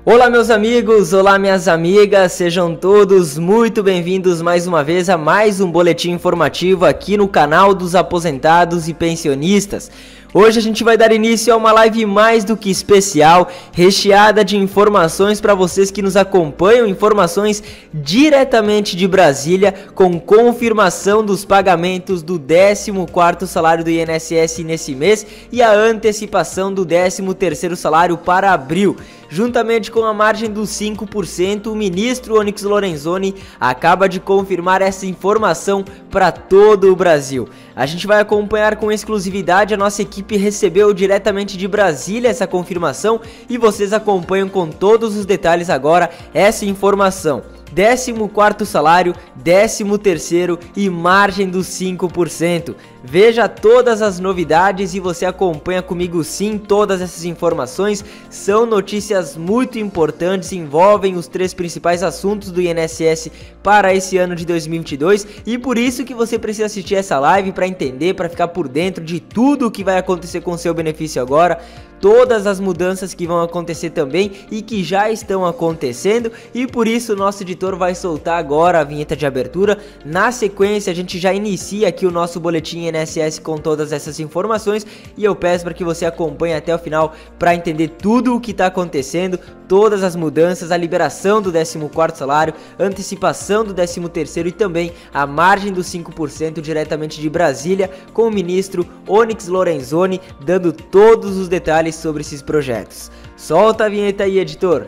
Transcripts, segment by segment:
Olá meus amigos, olá minhas amigas, sejam todos muito bem-vindos mais uma vez a mais um boletim informativo aqui no canal dos aposentados e pensionistas. Hoje a gente vai dar início a uma live mais do que especial, recheada de informações para vocês que nos acompanham, informações diretamente de Brasília, com confirmação dos pagamentos do 14º salário do INSS nesse mês e a antecipação do 13º salário para abril. Juntamente com a margem dos 5%, o ministro Onyx Lorenzoni acaba de confirmar essa informação para todo o Brasil. A gente vai acompanhar com exclusividade, a nossa equipe recebeu diretamente de Brasília essa confirmação e vocês acompanham com todos os detalhes agora essa informação. 14º salário, 13º e margem dos 5%. Veja todas as novidades e você acompanha comigo sim todas essas informações. São notícias muito importantes, envolvem os 3 principais assuntos do INSS para esse ano de 2022 e por isso que você precisa assistir essa live para entender, para ficar por dentro de tudo o que vai acontecer com o seu benefício agora. Todas as mudanças que vão acontecer também e que já estão acontecendo e por isso o nosso editor vai soltar agora a vinheta de abertura. Na sequência a gente já inicia aqui o nosso boletim INSS com todas essas informações e eu peço para que você acompanhe até o final para entender tudo o que está acontecendo, todas as mudanças, a liberação do 14º salário, antecipação do 13º e também a margem dos 5% diretamente de Brasília com o ministro Onyx Lorenzoni dando todos os detalhes sobre esses projetos. Solta a vinheta aí, editor!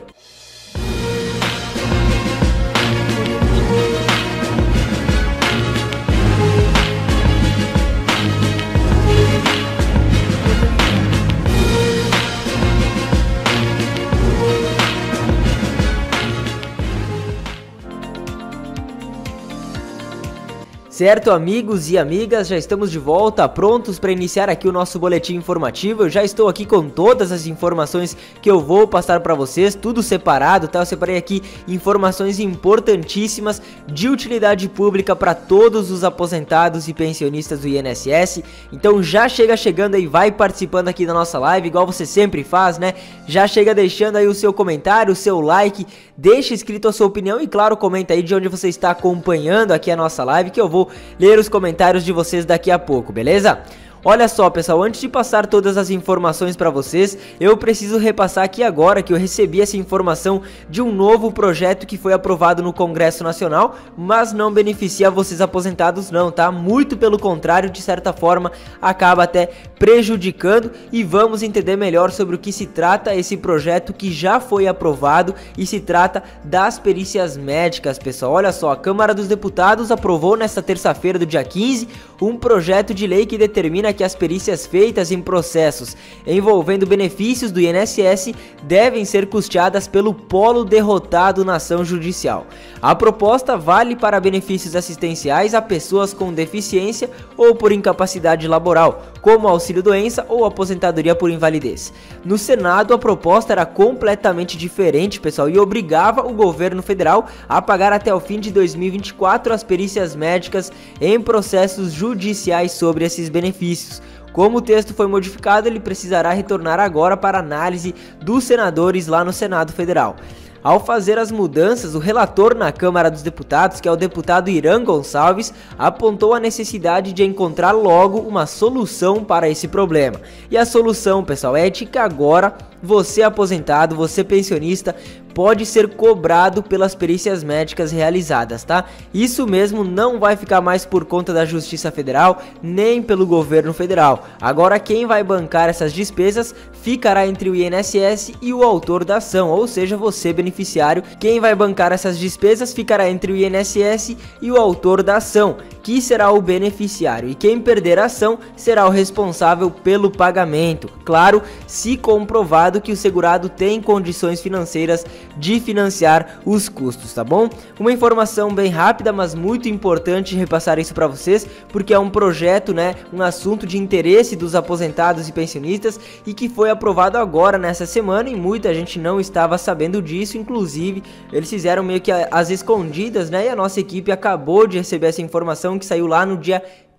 Certo, amigos e amigas, já estamos de volta, prontos para iniciar aqui o nosso boletim informativo. Eu já estou aqui com todas as informações que eu vou passar para vocês, tudo separado, tá? Eu separei aqui informações importantíssimas de utilidade pública para todos os aposentados e pensionistas do INSS. Então já chegando aí, vai participando aqui da nossa live, igual você sempre faz, né? Já chega deixando aí o seu comentário, o seu like, deixa escrito a sua opinião e claro, comenta aí de onde você está acompanhando aqui a nossa live que eu vou ler os comentários de vocês daqui a pouco, beleza? Olha só pessoal, antes de passar todas as informações para vocês, eu preciso repassar aqui agora que eu recebi essa informação de um novo projeto que foi aprovado no Congresso Nacional, mas não beneficia vocês aposentados não, tá? Muito pelo contrário, de certa forma, acaba até prejudicando e vamos entender melhor sobre o que se trata esse projeto que já foi aprovado e se trata das perícias médicas, pessoal. Olha só, a Câmara dos Deputados aprovou nesta terça-feira do dia 15 um projeto de lei que determina que as perícias feitas em processos envolvendo benefícios do INSS devem ser custeadas pelo polo derrotado na ação judicial. A proposta vale para benefícios assistenciais a pessoas com deficiência ou por incapacidade laboral, como auxílio-doença ou aposentadoria por invalidez. No Senado, a proposta era completamente diferente, pessoal, e obrigava o governo federal a pagar até o fim de 2024 as perícias médicas em processos judiciais sobre esses benefícios. Como o texto foi modificado, ele precisará retornar agora para análise dos senadores lá no Senado Federal. Ao fazer as mudanças, o relator na Câmara dos Deputados, que é o deputado Irã Gonçalves, apontou a necessidade de encontrar logo uma solução para esse problema. E a solução, pessoal, é de que agora você aposentado, você pensionista, pode ser cobrado pelas perícias médicas realizadas, tá? Isso mesmo, não vai ficar mais por conta da Justiça Federal, nem pelo governo federal. Agora quem vai bancar essas despesas ficará entre o INSS e o autor da ação, ou seja, você beneficiário. Quem vai bancar essas despesas ficará entre o INSS e o autor da ação, que será o beneficiário, e quem perder a ação será o responsável pelo pagamento. Claro, se comprovado que o segurado tem condições financeiras de financiar os custos, tá bom? Uma informação bem rápida, mas muito importante repassar isso para vocês, porque é um projeto, né, um assunto de interesse dos aposentados e pensionistas e que foi aprovado agora nessa semana e muita gente não estava sabendo disso, inclusive eles fizeram meio que às escondidas, né, e a nossa equipe acabou de receber essa informação que saiu lá no dia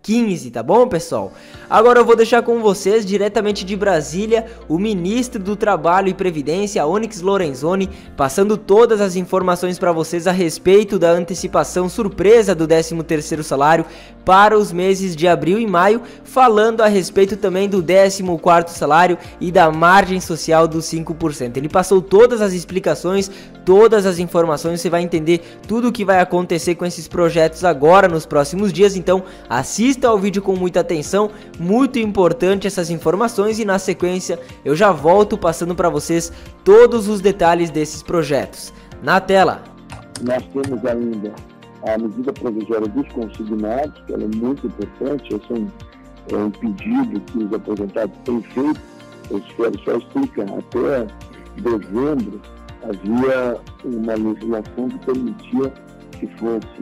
15, tá bom, pessoal? Agora eu vou deixar com vocês, diretamente de Brasília, o ministro do Trabalho e Previdência, Onyx Lorenzoni, passando todas as informações para vocês a respeito da antecipação surpresa do 13º salário para os meses de abril e maio, falando a respeito também do 14º salário e da margem social dos 5%. Ele passou todas as explicações, todas as informações, você vai entender tudo o que vai acontecer com esses projetos agora nos próximos dias, então assista ao vídeo com muita atenção, muito importante essas informações, e na sequência eu já volto passando para vocês todos os detalhes desses projetos. Na tela! Nós temos ainda a medida provisória dos consignados, que ela é muito importante. Esse é um pedido que os aposentados têm feito. Eu só explicar, até dezembro havia uma legislação que permitia que fosse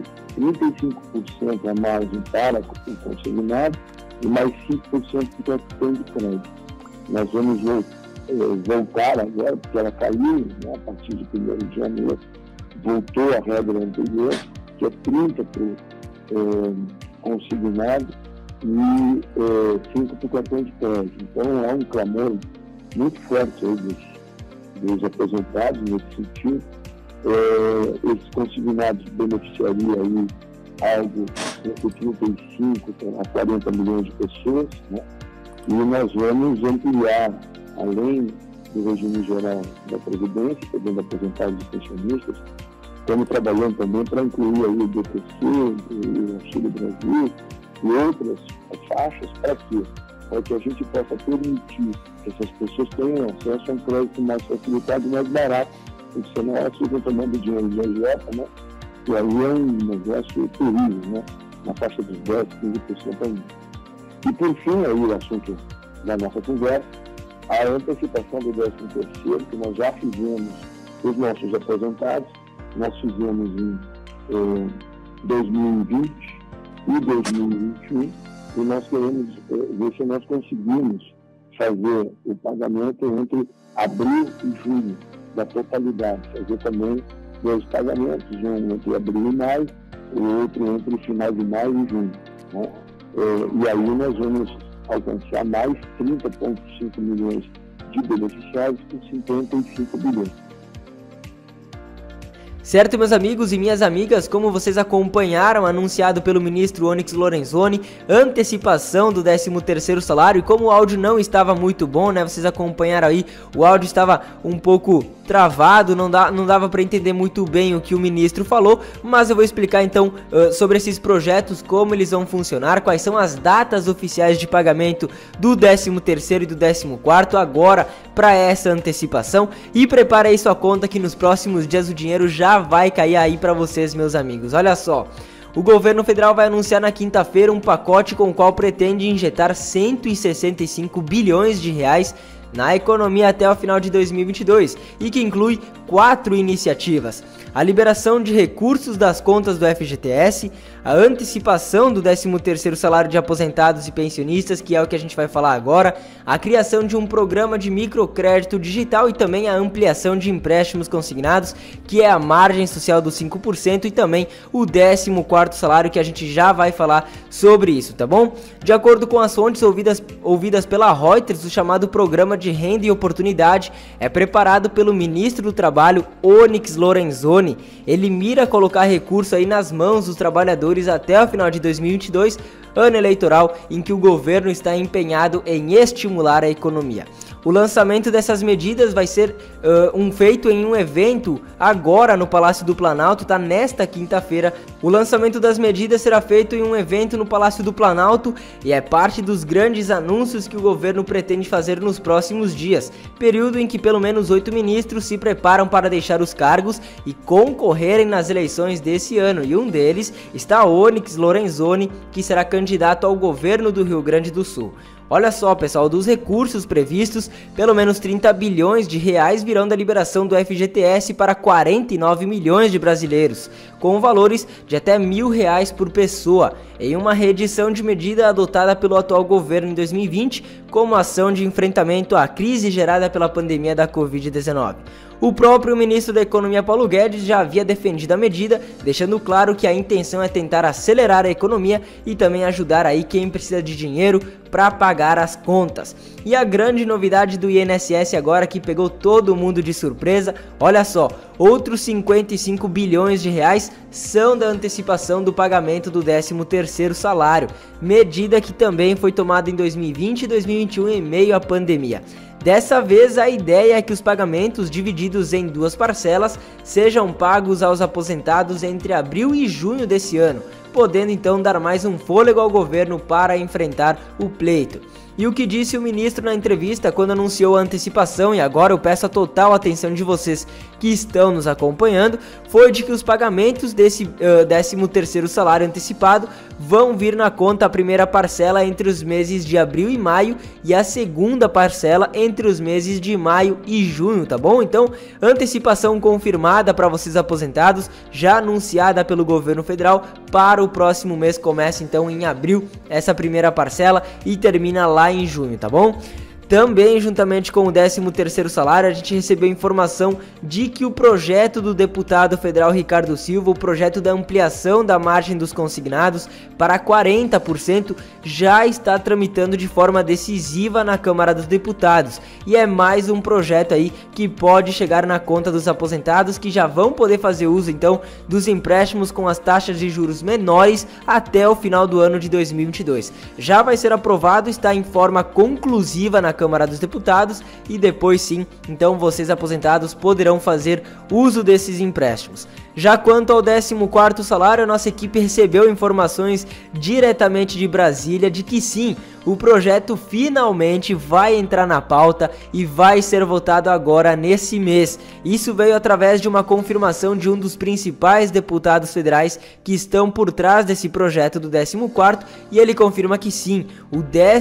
35% a margem para o consignado e mais 5% de cartão de crédito. Nós vamos voltar agora, porque ela caiu, né, a partir de 1º de janeiro, voltou à regra anterior, que é 30% para o consignado e 5% para o cartão de crédito. Então há um clamor muito forte aí dos aposentados nesse sentido. Esses consignados beneficiariam aí algo entre 35 a 40 milhões de pessoas, né? E nós vamos ampliar, além do regime geral da Previdência, pegando aposentados e pensionistas, estamos trabalhando também para incluir aí o BPC, o Auxílio Brasil e outras faixas. Para quê? Para que a gente possa permitir que essas pessoas tenham acesso a um crédito mais facilitado e mais barato, porque senão elas ficam tomando dinheiro de agiota, né? E aí é um negócio terrível, né? Na faixa dos 10%, 15% ainda. E por fim, aí o assunto da nossa conversa, a antecipação do 13º, que nós já fizemos os nossos aposentados, nós fizemos em 2020 e 2021, e nós queremos ver se nós conseguimos fazer o pagamento entre abril e junho, da totalidade, fazer também 2 pagamentos, um entre abril e maio, o outro entre final de maio e junho, né? E aí nós vamos alcançar mais 30,5 milhões de beneficiários com 55 bilhões. Certo, meus amigos e minhas amigas, como vocês acompanharam, anunciado pelo ministro Onyx Lorenzoni, antecipação do 13º salário, e como o áudio não estava muito bom, né, vocês acompanharam aí, o áudio estava um pouco travado, não dava para entender muito bem o que o ministro falou, mas eu vou explicar então sobre esses projetos, como eles vão funcionar, quais são as datas oficiais de pagamento do 13º e do 14º agora para essa antecipação, e prepara aí sua conta que nos próximos dias o dinheiro já vai cair aí para vocês, meus amigos. Olha só, o governo federal vai anunciar na quinta-feira um pacote com o qual pretende injetar 165 bilhões de reais na economia até o final de 2022 e que inclui 4 iniciativas: a liberação de recursos das contas do FGTS, a antecipação do 13º salário de aposentados e pensionistas, que é o que a gente vai falar agora, a criação de um programa de microcrédito digital e também a ampliação de empréstimos consignados, que é a margem social dos 5%, e também o 14º salário, que a gente já vai falar sobre isso, tá bom? De acordo com as fontes ouvidas pela Reuters, o chamado Programa de Renda e Oportunidade é preparado pelo ministro do Trabalho, Onyx Lorenzoni. Ele mira colocar recurso aí nas mãos dos trabalhadores até o final de 2022, ano eleitoral em que o governo está empenhado em estimular a economia. O lançamento dessas medidas vai ser feito em um evento agora no Palácio do Planalto, tá? Nesta quinta-feira. O lançamento das medidas será feito em um evento no Palácio do Planalto e é parte dos grandes anúncios que o governo pretende fazer nos próximos dias, período em que pelo menos 8 ministros se preparam para deixar os cargos e concorrerem nas eleições desse ano, e um deles está Onyx Lorenzoni, que será candidato ao governo do Rio Grande do Sul. Olha só, pessoal, dos recursos previstos, pelo menos 30 bilhões de reais virão da liberação do FGTS para 49 milhões de brasileiros, com valores de até R$ 1.000 por pessoa. em uma reedição de medida adotada pelo atual governo em 2020 como ação de enfrentamento à crise gerada pela pandemia da Covid-19. O próprio ministro da Economia, Paulo Guedes, já havia defendido a medida, deixando claro que a intenção é tentar acelerar a economia e também ajudar aí quem precisa de dinheiro para pagar as contas. E a grande novidade do INSS agora que pegou todo mundo de surpresa, olha só, outros 55 bilhões de reais são da antecipação do pagamento do 13º salário, medida que também foi tomada em 2020 e 2021 em meio à pandemia. Dessa vez, a ideia é que os pagamentos divididos em 2 parcelas sejam pagos aos aposentados entre abril e junho desse ano, podendo então dar mais um fôlego ao governo para enfrentar o pleito. E o que disse o ministro na entrevista quando anunciou a antecipação, e agora eu peço a total atenção de vocês que estão nos acompanhando, foi de que os pagamentos desse 13º salário antecipado vão vir na conta a primeira parcela entre os meses de abril e maio e a segunda parcela entre os meses de maio e junho, tá bom? Então, antecipação confirmada para vocês aposentados, já anunciada pelo governo federal para o próximo mês, começa então em abril essa primeira parcela e termina lá em junho, tá bom? Também, juntamente com o 13º salário, a gente recebeu informação de que o projeto do deputado federal Ricardo Silva, o projeto da ampliação da margem dos consignados para 40%, já está tramitando de forma decisiva na Câmara dos Deputados. E é mais um projeto aí que pode chegar na conta dos aposentados que já vão poder fazer uso, então, dos empréstimos com as taxas de juros menores até o final do ano de 2022. Já vai ser aprovado, está em forma conclusiva na Câmara dos Deputados e depois sim, então vocês aposentados poderão fazer uso desses empréstimos. Já quanto ao 14º salário, a nossa equipe recebeu informações diretamente de Brasília de que sim, o projeto finalmente vai entrar na pauta e vai ser votado agora nesse mês. Isso veio através de uma confirmação de um dos principais deputados federais que estão por trás desse projeto do 14º, e ele confirma que sim, o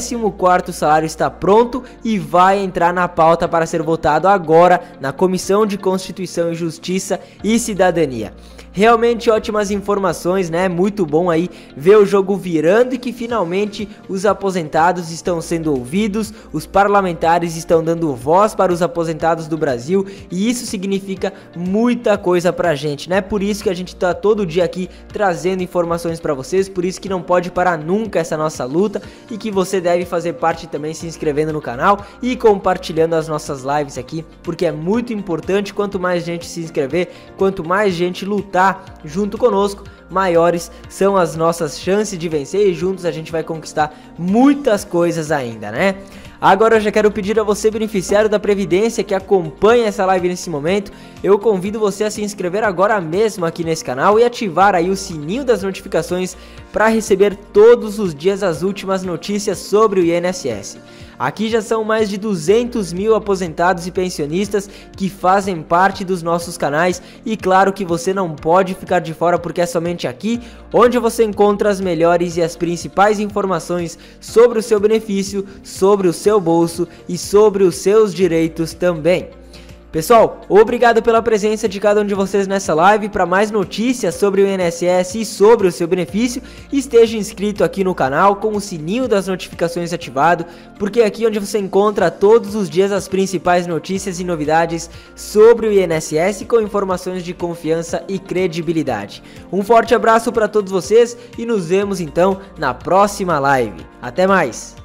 14º salário está pronto e vai entrar na pauta para ser votado agora na Comissão de Constituição e Justiça e Cidadania. Realmente ótimas informações, né? Muito bom aí ver o jogo virando e que finalmente os aposentados estão sendo ouvidos, os parlamentares estão dando voz para os aposentados do Brasil e isso significa muita coisa pra gente, né? Por isso que a gente tá todo dia aqui trazendo informações pra vocês, por isso que não pode parar nunca essa nossa luta e que você deve fazer parte também se inscrevendo no canal e compartilhando as nossas lives aqui, porque é muito importante. Quanto mais gente se inscrever, quanto mais gente lutar junto conosco, maiores são as nossas chances de vencer e juntos a gente vai conquistar muitas coisas ainda, né? Agora eu já quero pedir a você, beneficiário da Previdência, que acompanha essa live nesse momento, eu convido você a se inscrever agora mesmo aqui nesse canal e ativar aí o sininho das notificações para receber todos os dias as últimas notícias sobre o INSS. Aqui já são mais de 200 mil aposentados e pensionistas que fazem parte dos nossos canais e claro que você não pode ficar de fora porque é somente aqui onde você encontra as melhores e as principais informações sobre o seu benefício, sobre o seu bolso e sobre os seus direitos também. Pessoal, obrigado pela presença de cada um de vocês nessa live. Para mais notícias sobre o INSS e sobre o seu benefício, esteja inscrito aqui no canal com o sininho das notificações ativado, porque é aqui onde você encontra todos os dias as principais notícias e novidades sobre o INSS com informações de confiança e credibilidade. Um forte abraço para todos vocês e nos vemos então na próxima live. Até mais!